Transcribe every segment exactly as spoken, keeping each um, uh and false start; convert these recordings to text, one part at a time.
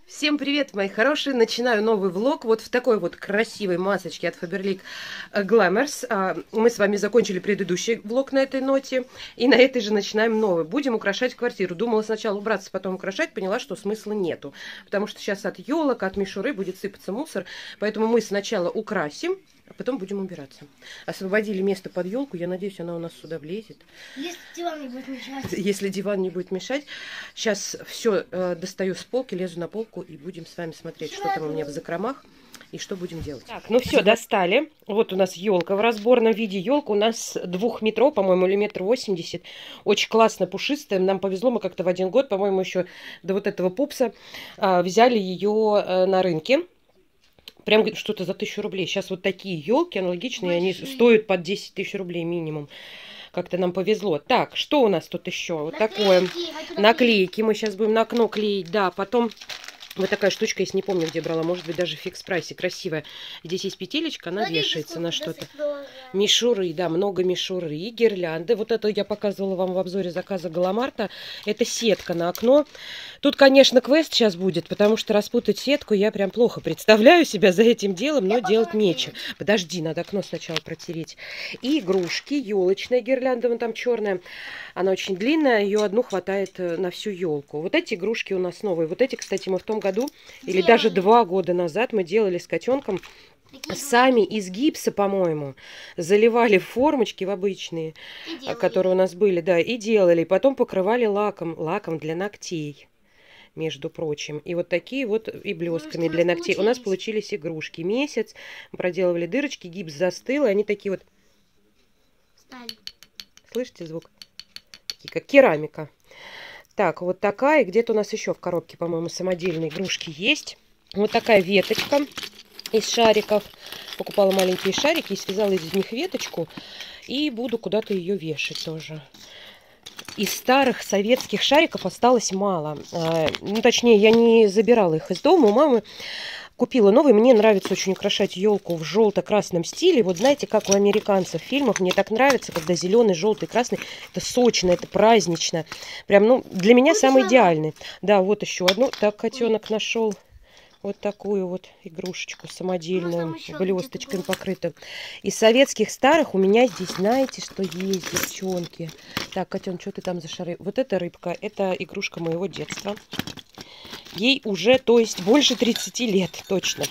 Всем привет, мои хорошие! Начинаю новый влог вот в такой вот красивой масочке от Faberlic Glamors. Мы с вами закончили предыдущий влог на этой ноте, и на этой же начинаем новый. Будем украшать квартиру. Думала сначала убраться, потом украшать, поняла, что смысла нету, потому что сейчас от елок, от мишуры будет сыпаться мусор, поэтому мы сначала украсим, а потом будем убираться. Освободили место под елку, я надеюсь, она у нас сюда влезет. Если диван не будет мешать. Если диван не будет мешать. Сейчас все э, достаю с полки, лезу на полку и будем с вами смотреть, что там у меня в закромах и что будем делать. Так, ну все, достали. Вот у нас елка в разборном виде. Елка у нас двух метров, по-моему, или метр восемьдесят. Очень классно, пушистая. Нам повезло, мы как-то в один год, по-моему, еще до вот этого пупса э, взяли ее э, на рынке. Прям что-то за тысячу рублей. Сейчас вот такие елки аналогичные, они стоят под десять тысяч рублей минимум. Как-то нам повезло. Так, что у нас тут еще? Вот Наклейки, такое. наклейки. Наклейки. Мы сейчас будем на окно клеить. Да, потом вот такая штучка, если не помню, где брала. Может быть, даже в фикс-прайсе. Красивая. Здесь есть петелечка, она Смотрите, вешается на что-то. досыпала. Мишуры, да, много мишуры. Гирлянды. Вот это я показывала вам в обзоре заказа Галамарта. Это сетка на окно. Тут, конечно, квест сейчас будет, потому что распутать сетку я прям плохо представляю себя за этим делом, но Я делать пожалуй. нечего. Подожди, надо окно сначала протереть. И игрушки, елочная гирлянда, вон там черная. Она очень длинная, ее одну хватает на всю елку. Вот эти игрушки у нас новые. Вот эти, кстати, мы в том году, или Делали. даже два года назад мы делали с котенком. Такие Сами из гипса, по-моему, заливали в формочки в обычные, и делали. которые у нас были, да, и делали. Потом покрывали лаком, лаком для ногтей, между прочим. И вот такие вот и блесками Ну, для ногтей. У нас получились. получились игрушки. Месяц проделывали дырочки, гипс застыл, и они такие вот, Стали. слышите звук? Такие, как керамика. Так, вот такая. Где-то у нас еще в коробке, по-моему, самодельные игрушки есть. Вот такая веточка из шариков. Покупала маленькие шарики и связала из них веточку. И буду куда-то ее вешать тоже. Из старых советских шариков осталось мало. А, ну, точнее, я не забирала их из дома. У мамы купила новый. Мне нравится очень украшать елку в желто-красном стиле. Вот знаете, как у американцев в фильмах. Мне так нравится, когда зеленый, желтый, красный. Это сочно, это празднично. Прям, ну, для меня Ну, самый сама. идеальный. Да, вот еще одну. Так, котенок нашел. Вот такую вот игрушечку самодельную, Ну, там еще блесточками где-то было. покрытую. Из советских старых у меня здесь, знаете, что есть, девчонки? Так, котен, что ты там за шары? Вот эта рыбка, это игрушка моего детства. Ей уже, то есть, больше тридцати лет, точно.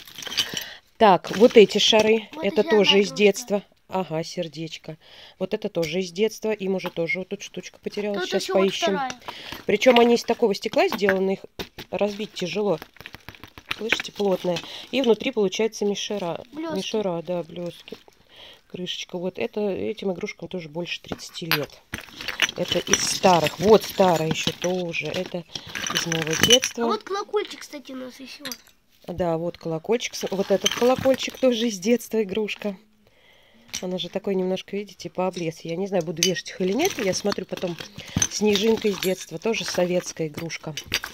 Так, вот эти шары, Вот это еще тоже одна из игрушка. детства. Ага, сердечко. Вот это тоже из детства. Им уже тоже вот тут штучка потерялась. Тут Сейчас еще вот поищем. вторая. Причем они из такого стекла сделаны, их разбить тяжело. Слышите, плотная. И внутри получается мишура. Блестки. Мишура, да, блестки. Крышечка. Вот это, этим игрушкам тоже больше тридцати лет. Это из старых. Вот старая еще тоже. Это из моего детства. А вот колокольчик, кстати, у нас еще. Да, вот колокольчик. Вот этот колокольчик тоже из детства игрушка. Она же такой немножко, видите, пооблез. Я не знаю, буду вешать их или нет. Я смотрю потом. Снежинка из детства. Тоже советская игрушка.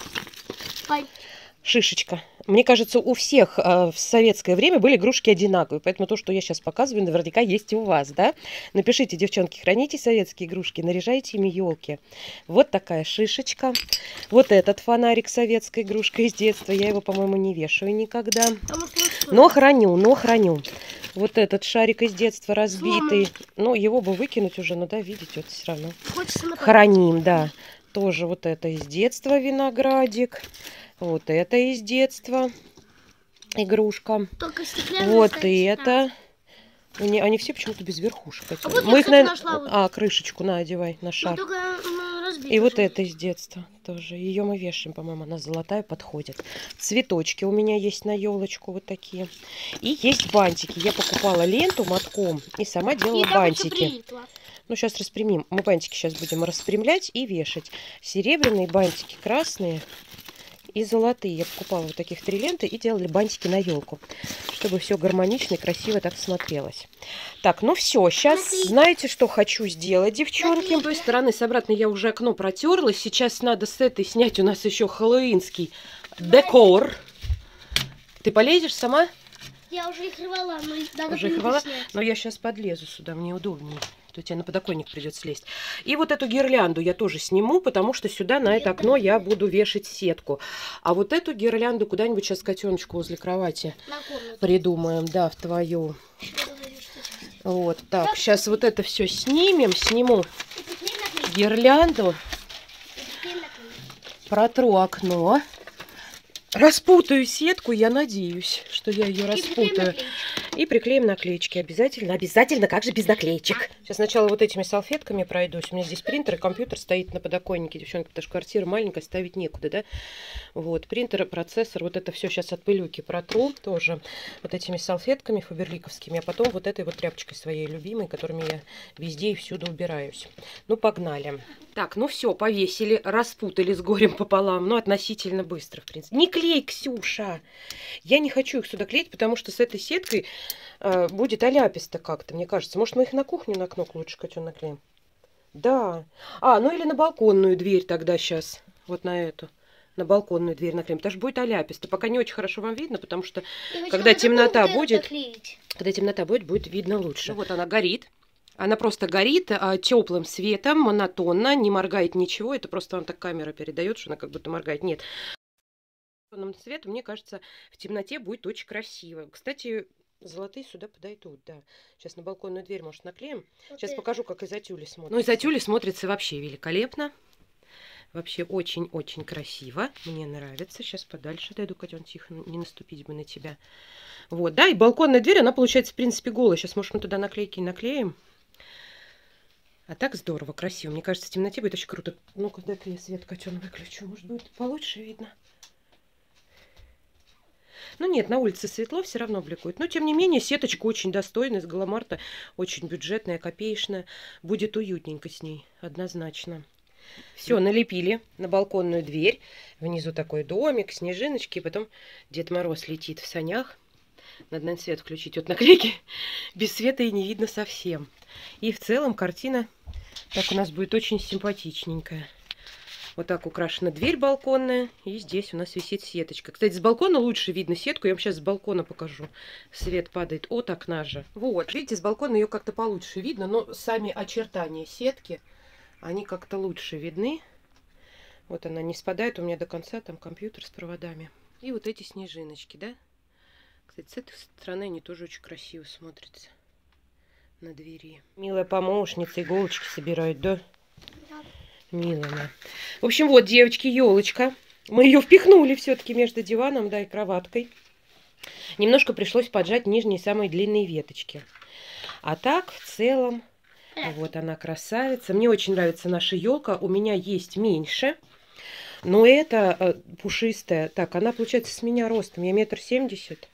Пай. Шишечка. Мне кажется, у всех э, в советское время были игрушки одинаковые. Поэтому то, что я сейчас показываю, наверняка есть и у вас, да? Напишите, девчонки, храните советские игрушки, наряжайте ими елки. Вот такая шишечка. Вот этот фонарик, советская игрушка из детства. Я его, по-моему, не вешаю никогда. Там уж вот Но храню, но храню. Вот этот шарик из детства разбитый. Ну, его бы выкинуть уже, но да, видите, вот все равно. хочется на Храним, да. Тоже вот это из детства виноградик. Вот это из детства игрушка. Только стеклянные Вот ставить, и да. это. Они, они все почему-то без верхушек. А вот я, Мы их, кстати, наверное... нашла вот. А, крышечку на, одевай на Ну, шар. только ну, разбито И вот уже. это из детства тоже. Ее мы вешаем, по-моему, она золотая, подходит. Цветочки у меня есть на елочку вот такие. И есть бантики. Я покупала ленту мотком и сама делала И там еще бантики. прилипло. Ну, сейчас распрямим. Мы бантики сейчас будем распрямлять и вешать. Серебряные бантики, красные и золотые. Я покупала вот таких три ленты и делали бантики на елку, чтобы все гармонично и красиво так смотрелось. Так, ну все. Сейчас знаете, что хочу сделать, девчонки? С той стороны, с обратной я уже окно протерла. Сейчас надо с этой снять у нас еще хэллоуинский декор. Ты полезешь сама? Я уже их рвала, но их надо Уже их было рвала? снять. Но я сейчас подлезу сюда, мне удобнее. то тебе на подоконник придется слезть. И вот эту гирлянду я тоже сниму, потому что сюда на это окно я буду вешать сетку. А вот эту гирлянду куда-нибудь сейчас котеночку возле кровати придумаем. Да, в твою. Вот, так, сейчас вот это все снимем, сниму гирлянду, протру окно, распутаю сетку, я надеюсь, что я ее распутаю. И приклеим наклеечки. Обязательно, обязательно, как же без наклеечек. Сейчас сначала вот этими салфетками пройдусь. У меня здесь принтер и компьютер стоит на подоконнике, девчонки, потому что квартира маленькая, ставить некуда, да? Вот, принтер, процессор, вот это все сейчас от пылюки протру тоже вот этими салфетками фаберликовскими, а потом вот этой вот тряпочкой своей любимой, которыми я везде и всюду убираюсь. Ну, погнали. Так, ну все, повесили, распутали с горем пополам, ну, относительно быстро, в принципе. Не клей, Ксюша! Я не хочу их сюда клеить, потому что с этой сеткой э, будет аляписто как-то, мне кажется. Может, мы их на кухню на окно лучше, котен, наклеим? Да. А, ну или на балконную дверь тогда сейчас, вот на эту. На балконную дверь наклеим. Потому что будет аляписто. Пока не очень хорошо вам видно, потому что когда темнота будет, когда темнота будет, будет видно лучше. Ну, вот она горит. Она просто горит а, теплым светом, монотонно, не моргает ничего. Это просто вам так камера передает, что она как будто моргает. Нет. Цвету, мне кажется, в темноте будет очень красиво. Кстати, золотые сюда подойдут, да. Сейчас на балконную дверь, может, наклеим. Вот Сейчас это. покажу, как из-за тюля смотрится. Ну, из-за тюля смотрится вообще великолепно. Вообще очень-очень красиво. Мне нравится. Сейчас подальше дойду, котен, тихо, не наступить бы на тебя. Вот, да, и балконная дверь, она получается, в принципе, голая. Сейчас, может, мы туда наклейки наклеим. А так здорово, красиво. Мне кажется, в темноте будет очень круто. Ну-ка, дай-ка я свет, котен, выключу. Может, будет получше видно. Ну нет, на улице светло, все равно бликует. Но, тем не менее, сеточка очень достойная, с Галамарта, очень бюджетная, копеечная. Будет уютненько с ней, однозначно. Все, налепили на балконную дверь. Внизу такой домик, снежиночки. Потом Дед Мороз летит в санях. Надо, наверное, свет включить от наклейки. Без света и не видно совсем. И в целом картина так у нас будет очень симпатичненькая. Вот так украшена дверь балконная. И здесь у нас висит сеточка. Кстати, с балкона лучше видно сетку. Я вам сейчас с балкона покажу. Свет падает от окна же. Вот, видите, с балкона ее как-то получше видно. Но сами очертания сетки, они как-то лучше видны. Вот она не спадает у меня до конца. Там компьютер с проводами. И вот эти снежиночки, да? Кстати, с этой стороны они тоже очень красиво смотрятся. На двери. Милая помощница иголочки собирает, да? Милая. В общем, вот, девочки, елочка. Мы ее впихнули все-таки между диваном, да, и кроваткой. Немножко пришлось поджать нижние самые длинные веточки. А так, в целом, вот она красавица. Мне очень нравится наша елка. У меня есть меньше. Но это э, пушистая. Так, она получается с меня ростом. Я метр семьдесят.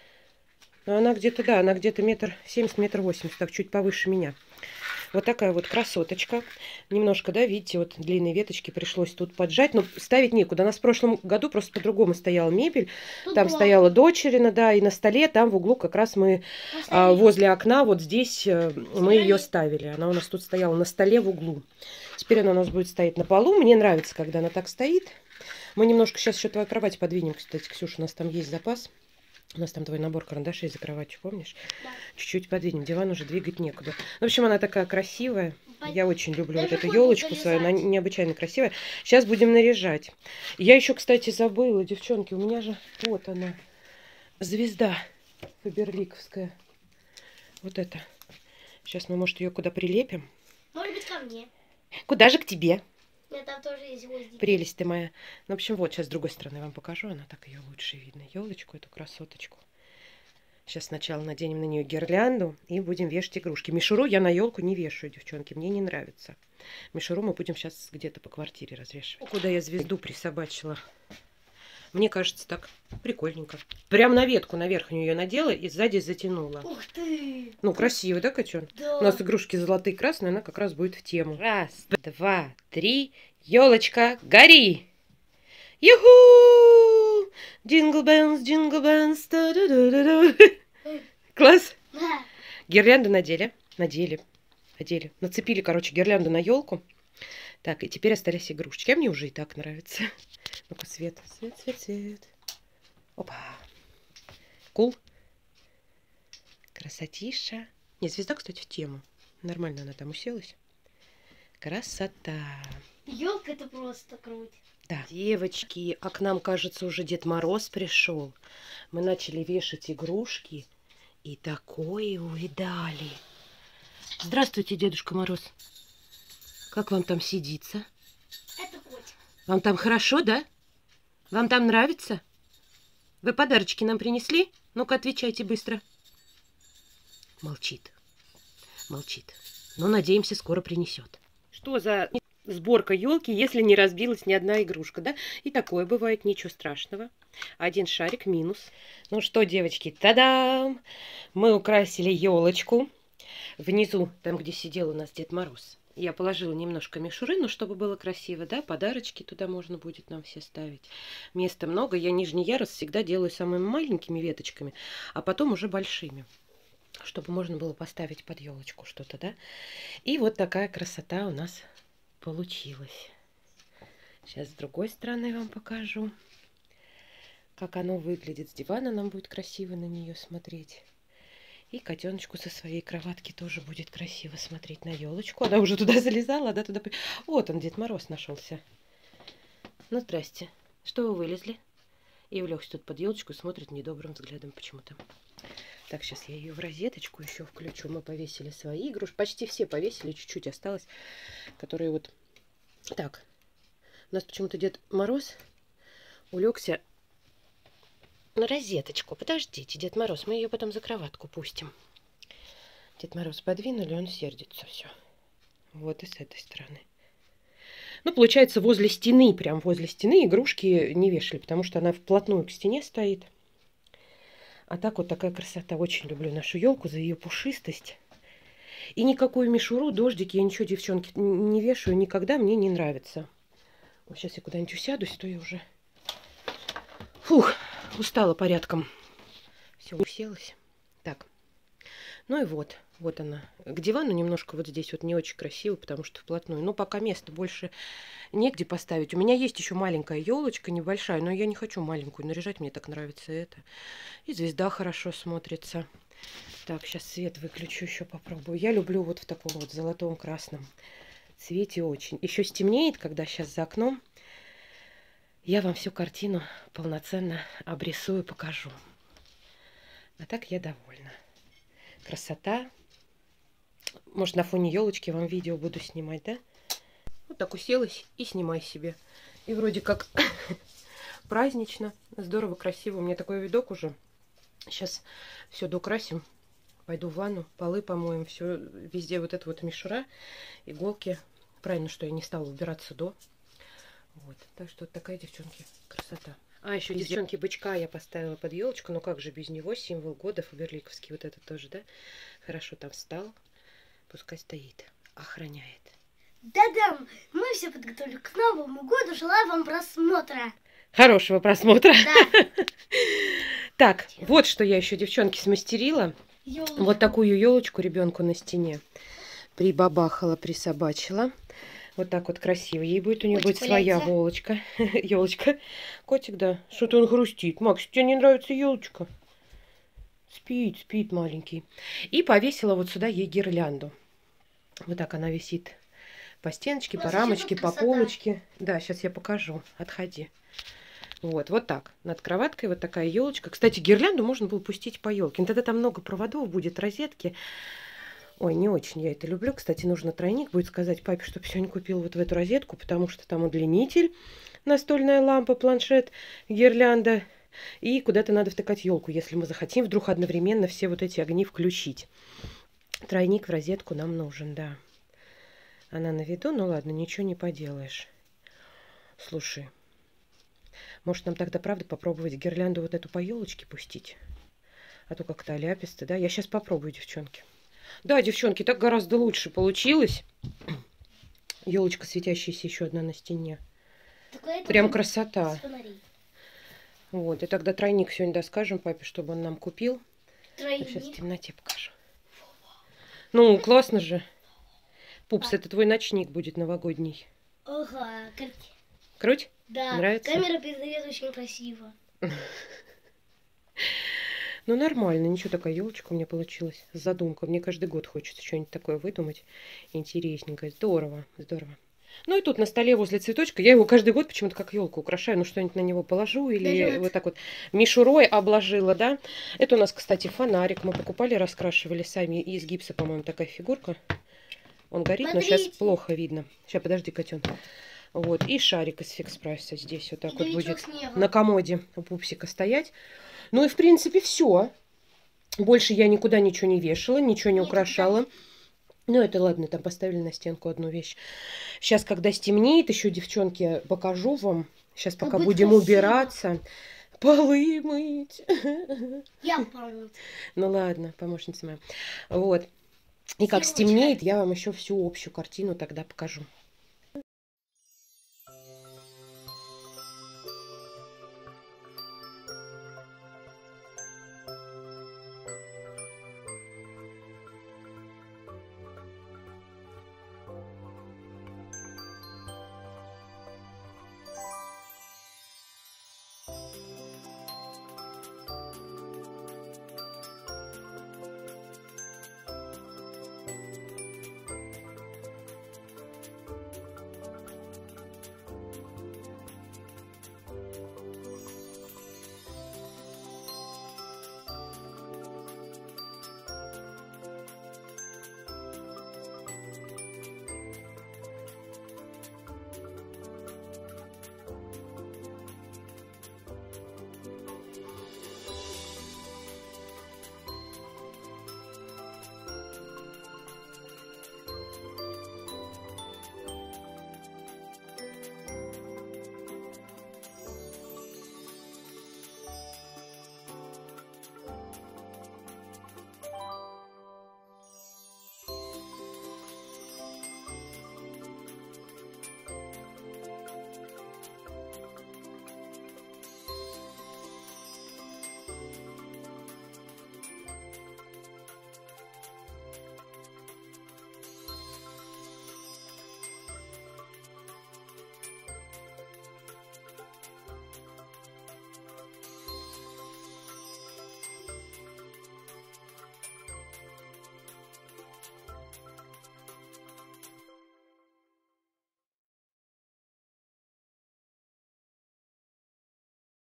Но она где-то, да, она где-то метр семьдесят, метр восемьдесят. Так, чуть повыше меня. Вот такая вот красоточка. Немножко, да, видите, вот длинные веточки пришлось тут поджать. Но ставить некуда. У нас в прошлом году просто по-другому стояла мебель. Тут там была. Стояла дочерина, да, и на столе, там в углу как раз мы а, возле окна, вот здесь а, мы ее ставили. Она у нас тут стояла на столе в углу. Теперь она у нас будет стоять на полу. Мне нравится, когда она так стоит. Мы немножко сейчас еще твою кровать подвинем, кстати, Ксюша, у нас там есть запас. У нас там твой набор карандашей за кроватью, помнишь? Да. Чуть-чуть подвинем. Диван уже двигать некуда. В общем, она такая красивая. Я очень люблю вот эту елочку свою. Она необычайно красивая. Сейчас будем наряжать. Я еще, кстати, забыла, девчонки. У меня же вот она. Звезда фаберликовская. Вот это. Сейчас мы, может, ее куда прилепим? Может быть, ко мне. Куда же к тебе? Нет, там тоже есть гвозди. Прелесть ты моя. Ну, в общем, вот, сейчас с другой стороны вам покажу. Она так ее лучше видно. Елочку, эту красоточку. Сейчас сначала наденем на нее гирлянду и будем вешать игрушки. Мишуру я на елку не вешаю, девчонки. Мне не нравится. Мишуру мы будем сейчас где-то по квартире развешивать. Куда я звезду присобачила. Мне кажется, так прикольненько. Прям на ветку, на верхнюю ее надела и сзади затянула. Ух ты! Ну, красиво, да, котен? Да. У нас игрушки золотые и красные, она как раз будет в тему. Раз, два, три. Елочка, гори! Юху! Джингл бэнс, джингл бэнс. Класс? Да. Гирлянду надели. Надели. Надели. Нацепили, короче, гирлянду на елку. Так, и теперь остались игрушечки. А мне уже и так нравится. Ну-ка, свет. Свет, свет, свет. Опа. Кул. Красотища. Не, звезда, кстати, в тему. Нормально она там уселась. Красота. Елка это просто круть. Да. Девочки, а к нам, кажется, уже Дед Мороз пришел. Мы начали вешать игрушки и такое увидали. Здравствуйте, Дедушка Мороз. Как вам там сидится? Это котик. Вам там хорошо, да? Вам там нравится? Вы подарочки нам принесли? Ну-ка, отвечайте быстро. Молчит. Молчит. Но, надеемся, скоро принесет. Что за сборка елки, если не разбилась ни одна игрушка, да? И такое бывает, ничего страшного. Один шарик минус. Ну что, девочки, та-дам! Мы украсили елочку. Внизу, там, где сидел у нас Дед Мороз, я положила немножко мишуры, ну, чтобы было красиво, да? Подарочки туда можно будет нам все ставить. Места много. Я нижний ярус всегда делаю самыми маленькими веточками, а потом уже большими, чтобы можно было поставить под елочку что-то, да? И вот такая красота у нас получилась. Сейчас с другой стороны вам покажу, как оно выглядит. С дивана нам будет красиво на нее смотреть. И котеночку со своей кроватки тоже будет красиво смотреть на елочку. Она уже туда залезала, да, туда... Вот он, Дед Мороз, нашелся. Ну, здрасте. Что вы вылезли? И улегся тут под елочку, смотрит недобрым взглядом почему-то. Так, сейчас я ее в розеточку еще включу. Мы повесили свои игрушки. Почти все повесили, чуть-чуть осталось. Которые вот... Так. У нас почему-то Дед Мороз улегся на розеточку. Подождите, Дед Мороз, мы ее потом за кроватку пустим. Дед Мороз подвинули, он сердится все. Вот и с этой стороны. Ну, получается, возле стены, прям возле стены игрушки не вешали, потому что она вплотную к стене стоит. А так вот такая красота. Очень люблю нашу елку за ее пушистость. И никакую мишуру, дождики, я ничего, девчонки, не вешаю никогда, мне не нравится. Вот сейчас я куда-нибудь усядусь, то я уже... Фух, устала порядком. Все, уселась. Так. Ну и вот, вот она. К дивану немножко вот здесь вот не очень красиво, потому что вплотную. Но пока места больше негде поставить. У меня есть еще маленькая елочка, небольшая, но я не хочу маленькую наряжать, мне так нравится это. И звезда хорошо смотрится. Так, сейчас свет выключу, еще попробую. Я люблю вот в таком вот золотом красном цвете очень. Еще стемнеет, когда сейчас за окном. Я вам всю картину полноценно обрисую, покажу. А так я довольна. Красота. Может, на фоне елочки вам видео буду снимать, да? Вот так уселась и снимай себе. И вроде как празднично, здорово, красиво. У меня такой видок уже. Сейчас все доукрасим. Пойду в ванну, полы помоем. Все, везде вот эта вот мишура, иголки. Правильно, что я не стала убираться до. Вот. Так что вот такая, девчонки, красота. А, еще, без... девчонки, бычка я поставила под елочку. Ну как же без него? Символ года фаберликовский. Вот этот тоже, да? Хорошо там встал. Пускай стоит. Охраняет. Да-да, мы все подготовили к Новому году. Желаю вам просмотра. Хорошего просмотра. Да. Так, вот что я еще, девчонки, смастерила. Ёлочку. Вот такую елочку ребенку на стене. Прибабахала, присобачила. Вот так вот красиво. Ей будет, у нее Котик будет своя валяется. волочка. Елочка. Котик, да. Что-то он грустит. Макс, тебе не нравится елочка? Спит, спит маленький. И повесила вот сюда ей гирлянду. Вот так она висит по стеночке, по рамочке, по полочке. Да, сейчас я покажу. Отходи. Вот, вот так. Над кроваткой вот такая елочка. Кстати, гирлянду можно было пустить по елке. Тогда там много проводов будет, розетки. Ой, не очень я это люблю. Кстати, нужно тройник будет сказать папе, чтобы сегодня купил вот в эту розетку, потому что там удлинитель, настольная лампа, планшет, гирлянда. И куда-то надо втыкать елку, если мы захотим вдруг одновременно все вот эти огни включить. Тройник в розетку нам нужен, да. Она на виду, ну ладно, ничего не поделаешь. Слушай, может нам тогда, правда, попробовать гирлянду вот эту по елочке пустить? А то как-то аляписто, да? Я сейчас попробую, девчонки. Да, девчонки, так гораздо лучше получилось. Елочка светящаяся еще одна на стене. Прям красота. Вот, и тогда тройник сегодня доскажем папе, чтобы он нам купил. Тройник. Сейчас в темноте покажу. Ну, классно же. Пупс, это твой ночник будет новогодний. Ага, круть. Круть? Да, Нравится? камера передает очень красиво. Ну, нормально, ничего, такая елочка у меня получилась. Задумка. Мне каждый год хочется что-нибудь такое выдумать. Интересненькое. Здорово, здорово. Ну и тут на столе возле цветочка, я его каждый год почему-то как елку украшаю, ну что-нибудь на него положу или Вперед. вот так вот мишурой обложила, да. Это у нас, кстати, фонарик. Мы покупали, раскрашивали сами из гипса, по-моему, такая фигурка. Он горит, но сейчас Смотрите. плохо видно. Сейчас, подожди, котен. Вот, и шарик из фикс прайса здесь вот так вот Снеговичок будет снега. на комоде у пупсика стоять. Ну и в принципе все. Больше я никуда ничего не вешала, ничего не Нет, украшала. Ну, это ладно, там поставили на стенку одну вещь. Сейчас, когда стемнеет, еще, девчонки, покажу вам. Сейчас, Как пока будет будем красиво. убираться. Полы мыть. Я помню. Ну ладно, помощница моя. Вот. И как Девочка. стемнеет, я вам еще всю общую картину тогда покажу.